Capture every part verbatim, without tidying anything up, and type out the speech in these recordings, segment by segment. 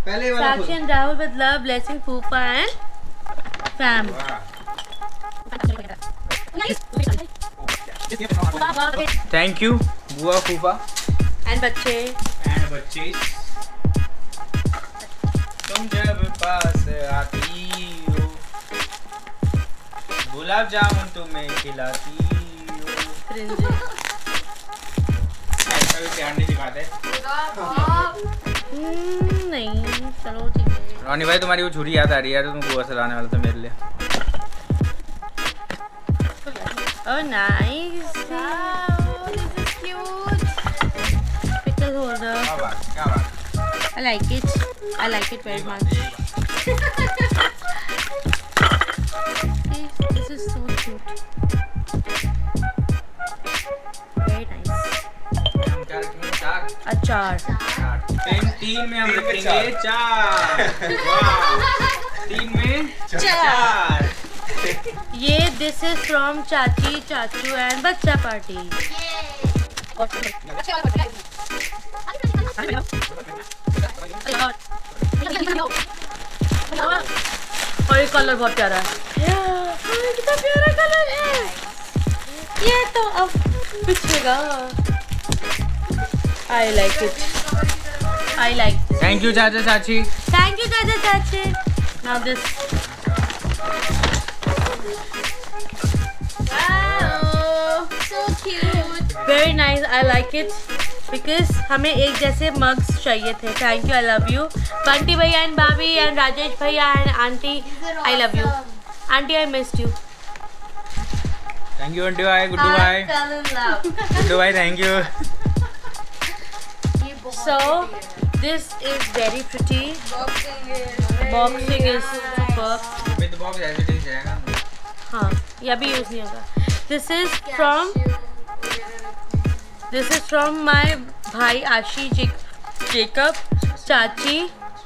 पहले वाला Sakshi and Rahul with love, blessing Fufa and fam. Thank you बुआ फूफा And बच्चे. एंड बच्चे तुम जब पास आती हो गुलाब जामुन तुम्हें खिलाती हो। Cringe. ऐसा भी ध्यान नहीं दिखाते। Hmm, नहीं चलो ठीक है। रोनी भाई तुम्हारी वो छुरी याद आ रही है, तुम बुआ से लाने वाला था मेरे लिए। Oh nice. Wow, this is cute. Pickle holder. क्या बात क्या बात। I like it. I like it very much. This is so cute. Very nice. हम क्या रखेंगे? चार। अचार. चार। तीन तीन में हम रखेंगे चार। वाह। तीन में चार। ये दिस इज फ्रॉम चाची चाचू एंड बच्चा पार्टी। और ये कलर बहुत प्यारा है। कितना प्यारा कलर है ये तो। अब पिछेगा। I like it. I like. Thank you चाचा चाची। थैंक यू चाचा चाची। Now this. Wow, so cute. Very nice. I like it because हमें एक जैसे mugs चाहिए थे. Thank you. I love you. Bunty भैया and भाभी and राजेश भैया and auntie. I love you. Auntie, I missed you. Thank you auntie भाई, गुड्डू भाई। गुड्डू भाई thank you. So this is very pretty. Boxing is superb. With box ऐसे ही जाएगा। हाँ, ये अभी यूज नहीं होगा। This is from This is from my भाई आशी जेकब, चाची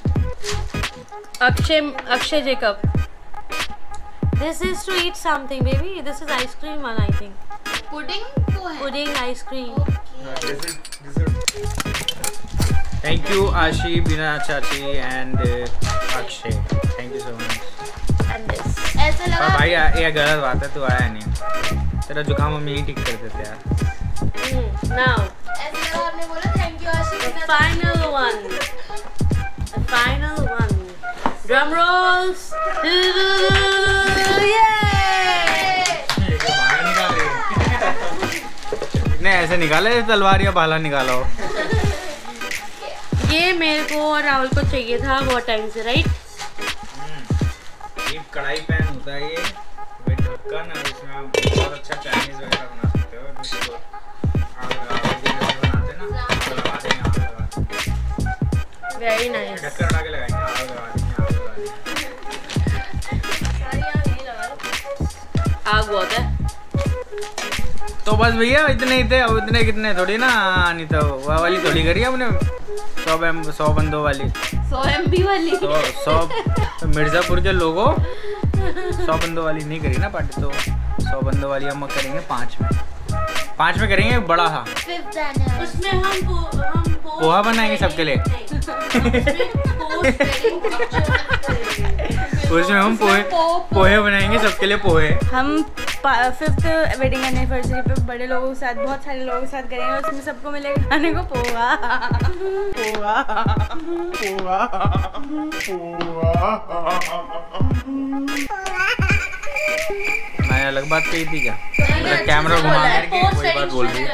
Akshay Akshay Jacob. This is to eat something, baby. This is ice cream one, I think. Pudding तो है। Pudding ice cream. Thank you Ashi, Beena चाची and Akshay. Thank you so much. And this. ऐसा लगा। और भाई ये गलत बात है, तू आया नहीं। तेरा जुकाम हम यही ठीक कर देते यार। Mm, now. ऐसा लगा आपने बोला thank you Ashi. The final one. The final one. Drum rolls. Yay! नहीं ऐसे निकाले तलवार या भाला निकालो। ये मेरे को और राहुल को चाहिए था बहुत टाइम से, राइट? ये कढ़ाई पैन होता है, ये विद ढक्कन, और इसमें आप बहुत अच्छा चाइनीज वगैरह बना सकते हो। जिसको आग लगा के जैसे बनाते हैं ना, आग लगा देंगे, आग लगा देंगे। Very nice. ढक्कन उठा के लगाएंगे, आग लगा देंगे, आग लगा देंगे। आग बहुत है। तो बस भैया इतने ही थे, अब इतने कितने थोड़ी ना। नहीं तो वह वाली थोड़ी करी हमने, सौ एम सौ बंदों वाली, सौ एम बी वाली, सौ सौ मिर्ज़ापुर के लोगों सौ बंदों वाली नहीं करी ना पार्टी। तो सौ बंदों वाली हम करेंगे पाँच में, पाँच में करेंगे एक बड़ा सा। उसमें हम पो, हम पो, पोहा बनाएंगे सबके लिए। उसमें हम पोहे पोहे बनाएंगे सबके लिए, पोहे। हम फिफ्थ वेडिंग एनिवर्सरी पे बड़े लोगों के साथ, बहुत सारे लोगों के साथ करेंगे, उसमें सबको मिलेगा खाने को पोहा। पोहा पोहा मैंने अलग बात कही थी क्या? मतलब कैमरा घुमा करके वही बात बोल रही है।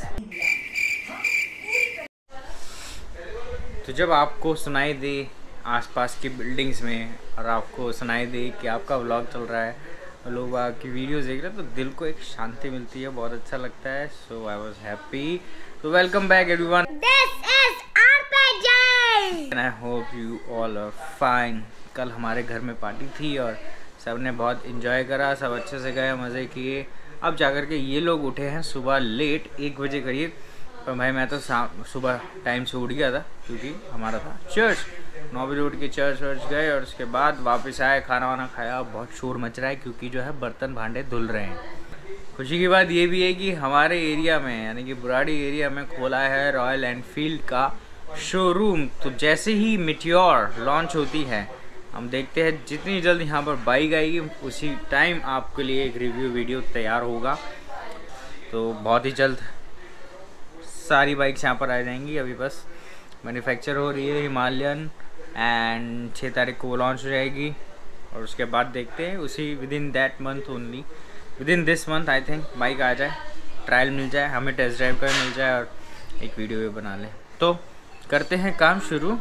तो जब आपको सुनाई दे आसपास की बिल्डिंग्स में और आपको सुनाई दे कि आपका व्लॉग चल रहा है, लोग आपकी वीडियोस देख रहे हैं, तो दिल को एक शांति मिलती है, बहुत अच्छा लगता है। So I was happy. तो welcome back everyone, this is RPG and I hope you all are fine. कल हमारे घर में पार्टी थी और सब ने बहुत इन्जॉय करा, सब अच्छे से गए, मज़े किए। अब जाकर के ये लोग उठे हैं सुबह लेट, एक बजे करीब। पर भाई मैं तो शाम सुबह टाइम से उठ गया था, क्योंकि हमारा था चर्च। नौ बजे उठ के चर्च वर्च गए और उसके बाद वापस आए, खाना वाना खाया। बहुत शोर मच रहा है क्योंकि जो है बर्तन भांडे धुल रहे हैं। खुशी की बात ये भी है कि हमारे एरिया में, यानी कि बुराड़ी एरिया में खोला है रॉयल एनफील्ड का शोरूम। तो जैसे ही मिटियोर लॉन्च होती है हम देखते हैं, जितनी जल्द यहाँ पर बाइक आएगी उसी टाइम आपके लिए एक रिव्यू वीडियो तैयार होगा। तो बहुत ही जल्द सारी बाइक्स यहाँ पर आ जाएंगी। अभी बस मैन्युफैक्चर हो रही है हिमालयन, एंड छः तारीख को वो लॉन्च हो जाएगी और उसके बाद देखते हैं उसी within that month only, within this month I think bike आ जाए, ट्रायल मिल जाए, हमें टेस्ट ड्राइव का मिल जाए और एक वीडियो भी बना लें। तो करते हैं काम शुरू।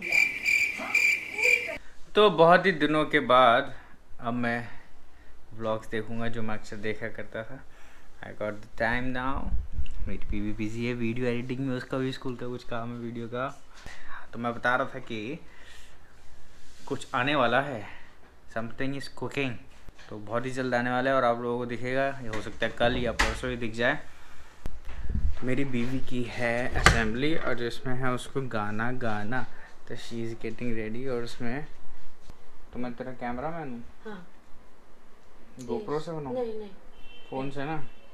तो बहुत ही दिनों के बाद अब मैं व्लॉग्स देखूंगा जो मैं अक्सर देखा करता था। I got the time now. मेरी बीवी बिजी है वीडियो एडिटिंग में, उसका भी स्कूल का कुछ काम है वीडियो का। तो मैं बता रहा था कि कुछ आने वाला है, समथिंग इज कुकिंग, तो बहुत ही जल्द आने वाला है और आप लोगों को दिखेगा। ये हो सकता है कल या परसों ही दिख जाए। मेरी बीवी की है असेंबली और जिसमें है उसको गाना गाना, तो शी इज़ गेटिंग रेडी। और उसमें तो मैं तेरा कैमरा मैन हूँ। हाँ। गोप्रो से बनाऊँ? नहीं नहीं, फ़ोन से ना।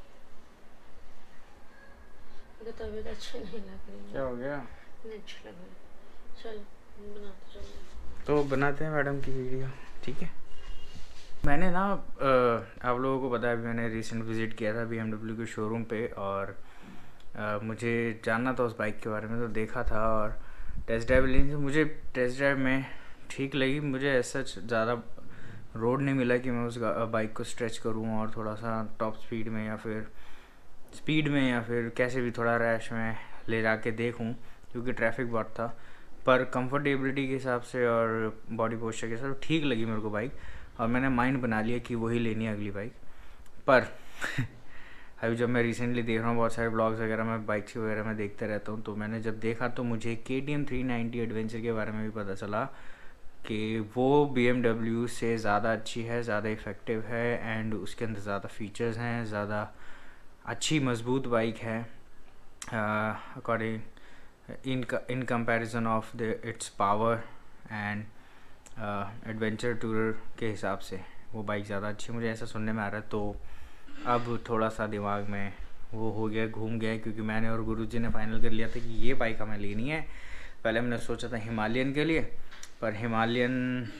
मुझे तबीयत अच्छी नहीं लग रही है। क्या हो गया? नहीं अच्छा लग रहा है। चलो बनाते चलो। तो बनाते हैं मैडम की वीडियो, ठीक है। मैंने ना आ, आप लोगों को पता है मैंने रिसेंट विज़िट किया था बी एम डब्ल्यू के शोरूम पे, और आ, मुझे जानना था उस बाइक के बारे में, तो देखा था और टेस्ट ड्राइव लेनी थी। मुझे टेस्ट ड्राइव में ठीक लगी। मुझे ऐसा ज़्यादा रोड नहीं मिला कि मैं उस बाइक को स्ट्रेच करूँ और थोड़ा सा टॉप स्पीड में या फिर स्पीड में या फिर कैसे भी थोड़ा रैश में ले जा के देखूँ, क्योंकि ट्रैफिक बहुत था। पर कंफर्टेबिलिटी के हिसाब से और बॉडी पोस्चर के हिसाब से ठीक लगी मेरे को बाइक, और मैंने माइंड बना लिया कि वही लेनी है अगली बाइक। पर अभी जब मैं रिसेंटली देख रहा हूँ बहुत सारे ब्लॉग्स वगैरह में बाइक्स वगैरह में देखते रहता हूँ, तो मैंने जब देखा तो मुझे K T M three ninety adventure के बारे में भी पता चला कि वो बी एम डब्ल्यू से ज़्यादा अच्छी है, ज़्यादा इफ़ेक्टिव है, एंड उसके अंदर ज़्यादा फीचर्स हैं, ज़्यादा अच्छी मजबूत बाइक है according in in comparison of the its power and adventure tour के हिसाब से वो बाइक ज़्यादा अच्छी है। मुझे ऐसा सुनने में आ रहा है। तो अब थोड़ा सा दिमाग में वो हो गया, घूम गया, क्योंकि मैंने और गुरुजी ने फाइनल कर लिया था कि ये बाइक हमें लेनी है। पहले मैंने सोचा था हिमालयन के लिए, पर हिमालयन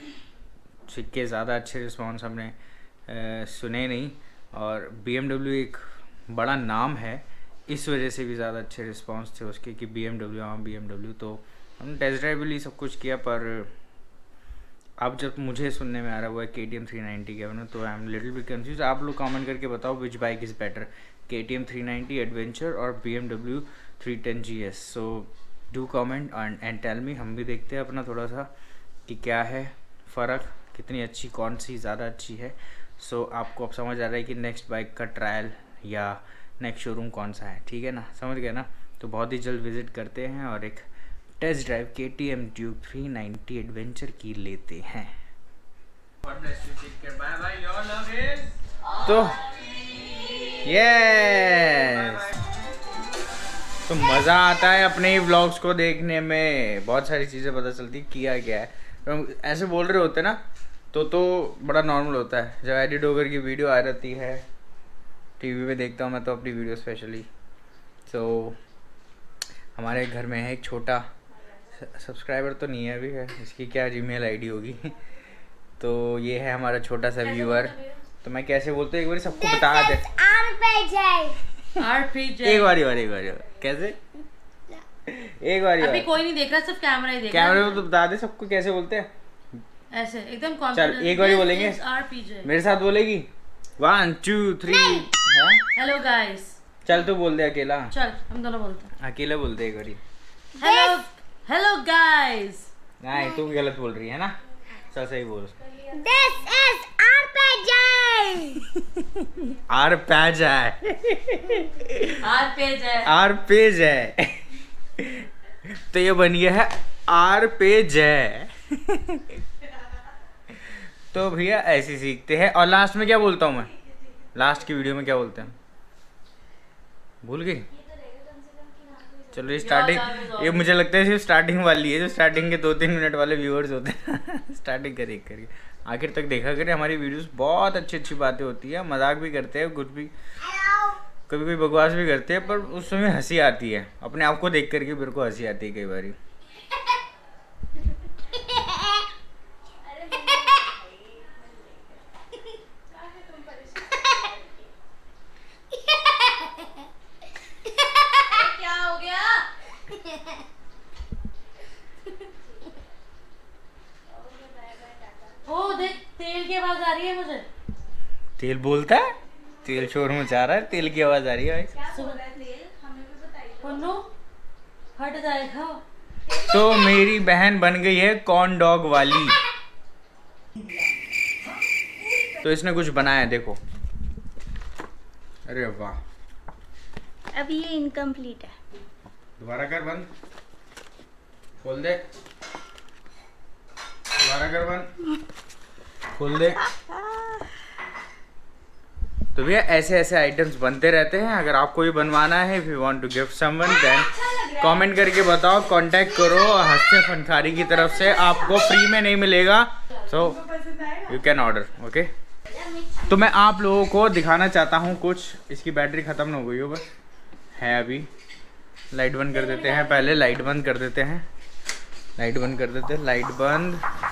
के ज़्यादा अच्छे रिस्पॉन्स हमने आ, सुने नहीं, और बी एम डब्ल्यू एक बड़ा नाम है, इस वजह से भी ज़्यादा अच्छे रिस्पॉन्स थे उसके कि बी एम डब्ल्यू हाँ बी एम डब्ल्यू। तो हमने टेस्ट ड्राइव भी सब कुछ किया, पर अब जब मुझे सुनने में आ रहा हुआ है के टी एम थ्री नाइंटी के बारे में, तो I am little bit confuse. आप लोग कमेंट करके बताओ which bike is better, K T M three ninety adventure और B M W three ten G S. So do comment and and tell me. हम भी देखते हैं अपना थोड़ा सा कि क्या है फ़र्क, कितनी अच्छी, कौन सी ज़्यादा अच्छी है। सो so, आपको अब समझ आ रहा है कि नेक्स्ट बाइक का ट्रायल या नेक्स्ट शोरूम कौन सा है, ठीक है ना, समझ गए ना। तो बहुत ही जल्द विज़िट करते हैं और एक test drive K T M Duke three ninety adventure की लेते हैं। तो यस, तो मज़ा आता है अपने ही व्लॉग्स को देखने में, बहुत सारी चीज़ें पता चलती किया गया है। तो ऐसे बोल रहे होते ना तो तो बड़ा नॉर्मल होता है। जब एडिट होकर की वीडियो आ जाती है टीवी पे देखता हूँ मैं तो अपनी वीडियो स्पेशली। तो हमारे घर में है एक छोटा सब्सक्राइबर, तो नहीं है अभी, है इसकी क्या जीमेल आईडी होगी तो ये है हमारा छोटा सा व्यूअर। तो मैं कैसे बोलता हूँ एक बार सबको बता दे, एक बारी और एक बारी और कैसे, एक बारी अभी कोई नहीं देख रहा, सिर्फ कैमरा ही देख रहा है। कैमरे में तो बता दे सबको कैसे बोलते हैं, ऐसे एकदम चल कॉन्फिडेंस। एक बारी बोलेंगे, मेरे साथ बोलेगी, one two three. Hello guys, चल तू बोल दे अकेला, चल हम दोनों बोलते हैं, अकेला बोल दे एक बारी। Hello hello guys. नहीं तू गलत बोल रही है ना, चल सही बोल। This is Arpeggio. Arpeggio है, आर पेज है, आर पेज है तो ये बन गया है आर पेज है तो भैया ऐसे सीखते हैं। और लास्ट में क्या बोलता हूँ मैं, लास्ट की वीडियो में क्या बोलते हैं, भूल गई। चलो ये स्टार्टिंग, ये मुझे लगता है सिर्फ स्टार्टिंग वाली है, जो स्टार्टिंग के दो तीन मिनट वाले व्यूअर्स होते हैं स्टार्टिंग कर एक करके आखिर तक देखा करें हमारी वीडियोस। बहुत अच्छी अच्छी बातें होती है, मजाक भी करते हैं, कुछ भी कभी कभी बकवास भी करते हैं, पर उस समय हंसी आती है, अपने आप को देख करके मेरे को हंसी आती है कई बारी। की आवाज आ रही है मुझे। तेल बोलता है, तेल शोर मचा रहा है, तेल की आवाज आ रही है। पुन्नू हट जाएगा। तो मेरी बहन बन गई है कॉर्न डॉग वाली। तो इसने कुछ बनाया है, देखो। अरे वाह, अब ये इनकम्प्लीट है। दोबारा कर बंद, खोल दे, दोबारा कर बंद, खोल दे। तो भैया ऐसे ऐसे आइटम्स बनते रहते हैं। अगर आपको भी बनवाना है, if you want to gift someone, then comment करके बताओ, कांटेक्ट करो। हंसते फनखारी की तरफ से आपको फ्री में नहीं मिलेगा, so you can order. Okay, तो मैं आप लोगों को दिखाना चाहता हूँ कुछ। इसकी बैटरी ख़त्म हो गई हो, बस है अभी। लाइट बंद कर देते हैं, पहले लाइट बंद कर देते हैं, लाइट बंद कर देते हैं, लाइट बंद।